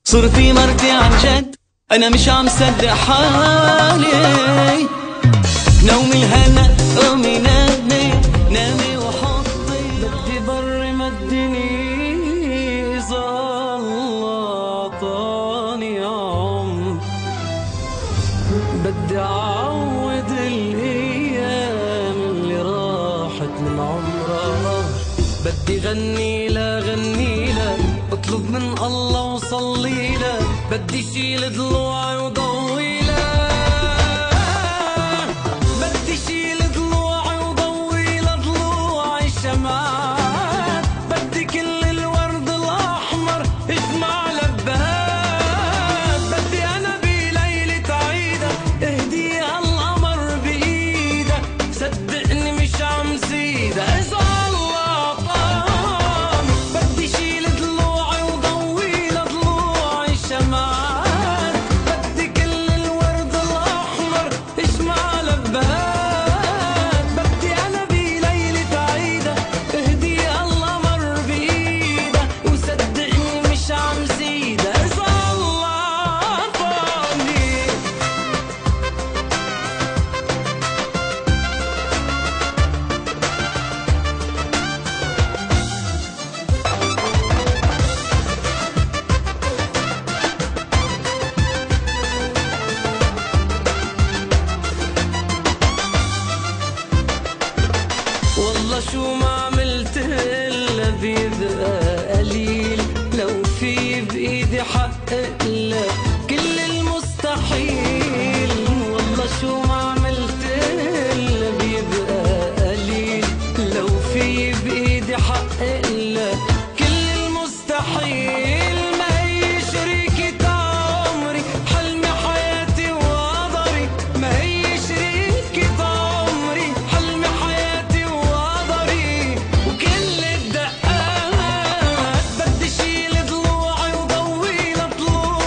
صرتي مرتي عن جد، انا مش عم صدق حالي. نومي هلا قومي نامي نامي وحطي، بدي بر مدني اذا الله عطاني عمر، بدي اعوض الايام اللي راحت من عمرها، بدي غني لا غني لا، اطلب من الله وصلي له، بدي شيل ضلوعي وضوي له، بدي شيل ضلوعي وضوي له ضلوع الشمعات، بدي كل الورد الاحمر اجمع لبات، بدي انا بليلة عيدة اهديها القمر بايدك، صدقني مش عم زيدها اذا الله طال، بدي شيل ضلوعي وضوي له ضلوع الشمعات، بدي كل الورد الاحمر اجمع لبات، بدي انا بليلة عيدة اهديها القمر بايدك، وصدقني مش عم زيدها اذا الله طالني. والله شو ما عملت الا بيبقى قليل، لو في بايدي حقق لك كل المستحيل، والله شو ما عملت الا بيبقى قليل، لو في بايدي حقق لك كل المستحيل، ما هي شريكة عمري حلمي حياتي وقدري، ما هي شريكة عمري حلمي حياتي وقدري، وكل الدقات بدي شيل ضلوعي وضوي له ضلوع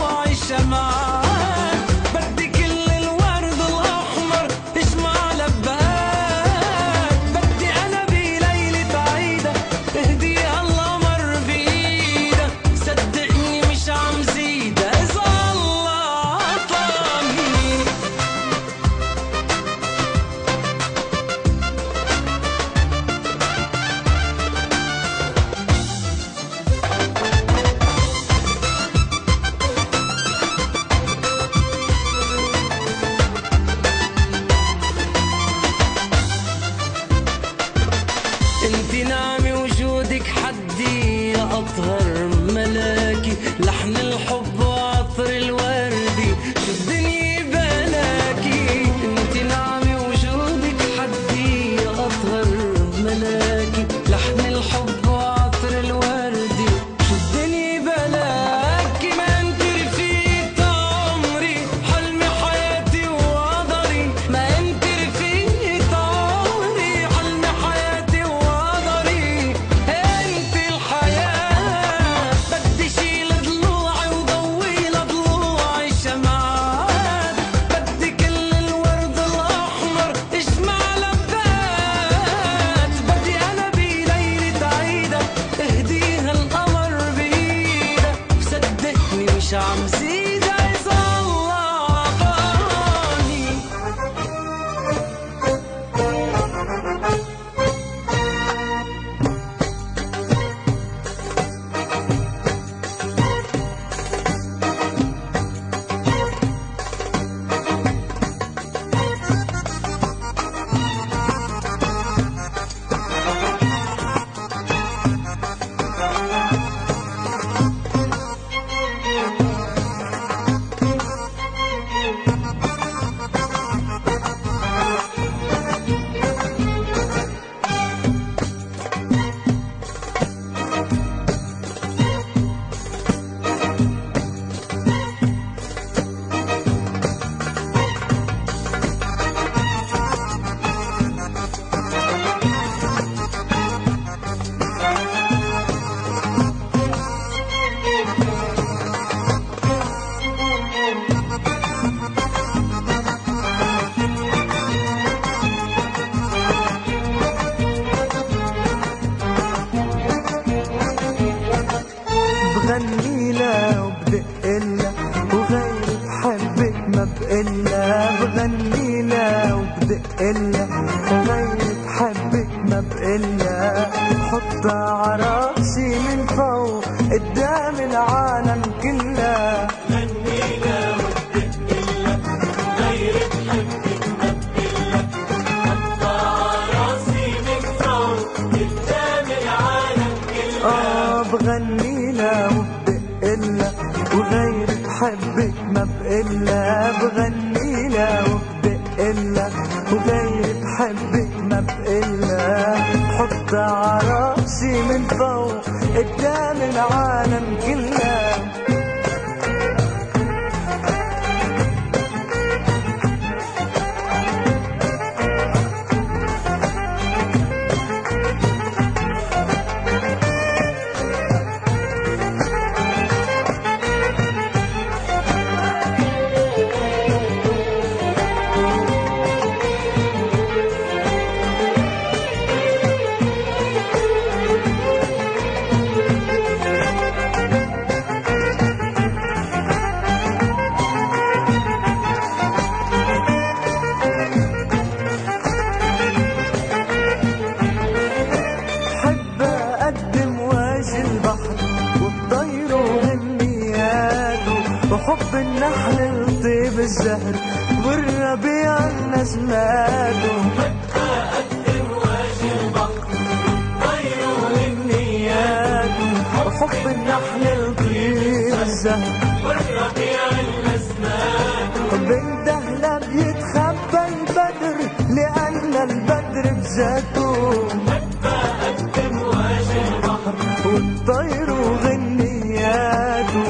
وبدقلها وغيري بحبك ما بقلها. حطها عراسي من فوق قدام العالم كلها. غنيلها وبدقلها غيري بحبك ما بقلها. حطها عراسي من فوق قدام العالم كلها. بغنيلها وبدقلها وغيري بحبك ما بقلها. بغنيلها وبدقلها وغيري بحبك ما بقلها. حطها عراسي من فوق قدام العالم كلها. وحب النحل لطيب الزهر والربيع النسماته. حتى أقدم واجي البحر والطير والنياته. وحب النحل لطيب الزهر والربيع النسماته. بالدهلة بيتخبى البدر لأن البدر بذاته. حتى أقدم واجي البحر والطير وغنياته.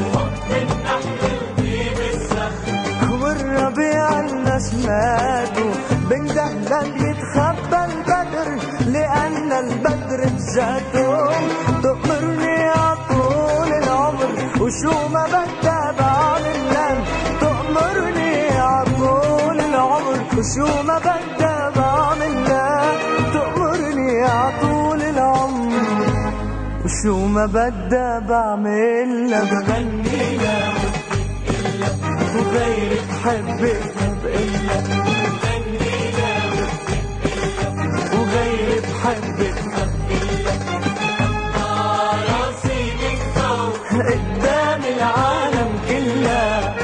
والربيع النسماته. بالدهلة بيتخبى البدر لأن البدر بذاته. تأمرني عطول العمر وشو ما بدها بعمل. تأمرني عطول العمر وشو ما بدها بعمل. تأمرني عطول العمر وشو ما بدها بعمل. بغنيلها وغيري بحبك ما بقلها. غنيلها وغيري بحبك ما بقلها. حطها راسي من فوق قدام العالم كلها.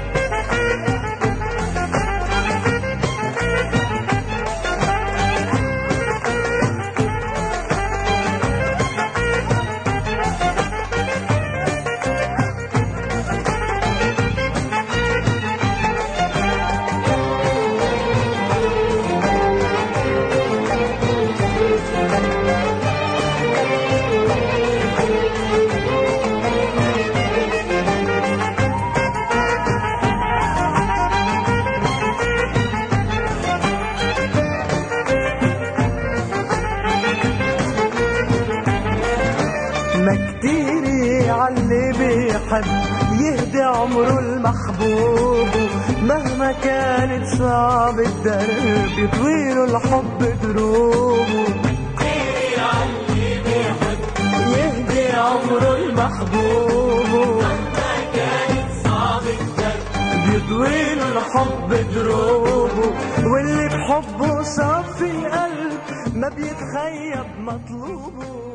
ما كتير عاللي بيحب يهدي عمره المحبوب. مهما كانت صعب الدرب يطويله الحب دروبه. كتير عاللي بيحب يهدي عمره المحبوب. مهما كانت صعب الدرب يطويله الحب دروبه. واللي بحبه صافي القلب ما بيتخيب مطلوبه.